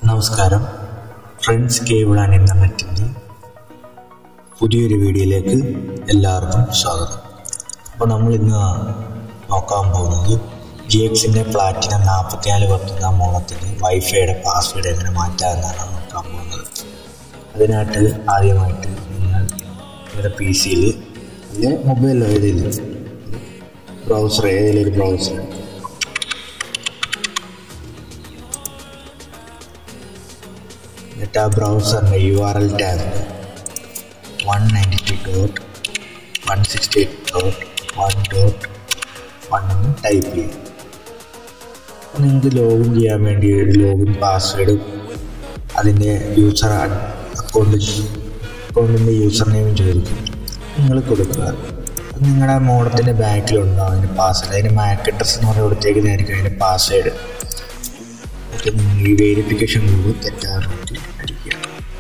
നമസ്കാരം. Friends cable and ഇൻ്റർനെറ്റിൻ്റെ പുതിയൊരു വീഡിയോയിലേക്ക് എല്ലാവർക്കും സ്വാഗതം. അപ്പോൾ നമ്മൾ ഇന്ന് നോക്കാൻ പോകുന്നത് GXൻ്റെ പ്ലാറ്റിനം 4410 മോഡത്തിൻ്റെ വൈഫൈയുടെ പാസ്വേഡ് എങ്ങനെ മാറ്റാമെന്നാണ് നോക്കാൻ പോകുന്നത്. അതിനായിട്ട് ആദ്യമായിട്ട് നിങ്ങൾ നിങ്ങളുടെ PC-യിൽ അല്ലെങ്കിൽ മൊബൈലിലോ ഏതെങ്കിലും ബ്രൗസർ എന്നിട്ട് ആ ബ്രൗസറിൻ്റെ URL ടാബ് 192.168.1.1 എന്ന് ടൈപ്പ് ചെയ്യും. നിങ്ങൾക്ക് ലോഗിൻ ചെയ്യാൻ വേണ്ടി ഒരു ലോഗിൻ പാസ്വേഡ് അതിൻ്റെ അക്കൗണ്ടിൻ്റെ യൂസർ നെയിം ചോദിക്കും, നിങ്ങൾ കൊടുക്കുക. നിങ്ങളുടെ മോഡത്തിൻ്റെ ബാക്കിലുണ്ടാവും അതിൻ്റെ പാസ്വേഡ്. അതിൻ്റെ MAC അഡ്രസ് എന്ന് പറഞ്ഞാൽ കൊടുത്തേക്കുന്നതായിരിക്കും അതിൻ്റെ പാസ്വേഡ്. ഒക്കെ നിങ്ങൾ ഈ വെരിഫിക്കേഷൻ കോഡ് തെറ്റാതെ അടിക്കുക.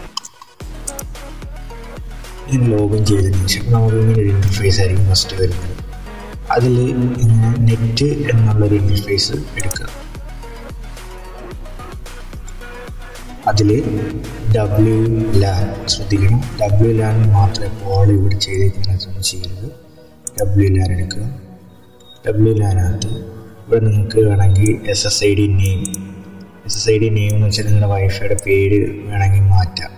ഇങ്ങനെ ലോഗിൻ ചെയ്തതിന് ശേഷം നമുക്ക് ഇങ്ങനെ ഒരു ഇൻ്റർഫേസ് ആയിരിക്കും ഫസ്റ്റ് വരുന്നത്. അതിൽ ഇങ്ങനെ നെറ്റ് എന്നുള്ളൊരു ഇൻ്റർഫേസ് എടുക്കുക. അതിൽ WLAN ശ്രദ്ധിക്കണം, WLAN മാത്രമേ ഇപ്പോൾ ഇവിടെ ചെയ്തേക്കുന്നതൊന്നും ചെയ്യരുത്. WLAN എടുക്കുക. WLANകത്ത് ഇവിടെ നിങ്ങൾക്ക് വേണമെങ്കിൽ SSID നെയിം എന്ന് വെച്ചാൽ നിങ്ങളുടെ വൈഫൈയുടെ പേര് വേണമെങ്കിൽ മാറ്റാം.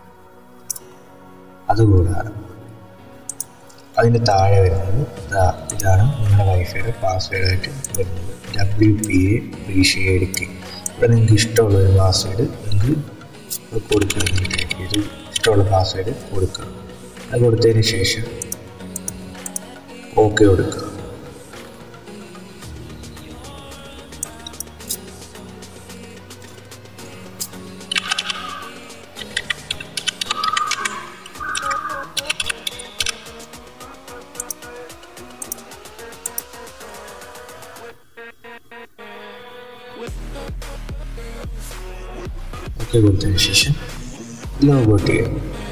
അതുകൂടാതെ അതിൻ്റെ താഴെ വരുന്നത് ഇതാണ് നിങ്ങളുടെ വൈഫൈയുടെ പാസ്വേഡായിട്ട് വരുന്നത്, WPA PRESHARED. ഇവിടെ നിങ്ങൾക്ക് ഇഷ്ടമുള്ളൊരു പാസ്വേഡ് നിങ്ങൾക്ക് കൊടുക്കുക. ടൈപ്പ് ചെയ്ത് ഇഷ്ടമുള്ള പാസ്വേഡ് കൊടുക്കുക. അത് കൊടുത്തതിന് ശേഷം OK കൊടുക്കുക. OK കൊടുത്തതിന് ശേഷം ലോഗൗട്ട് ചെയ്യുക.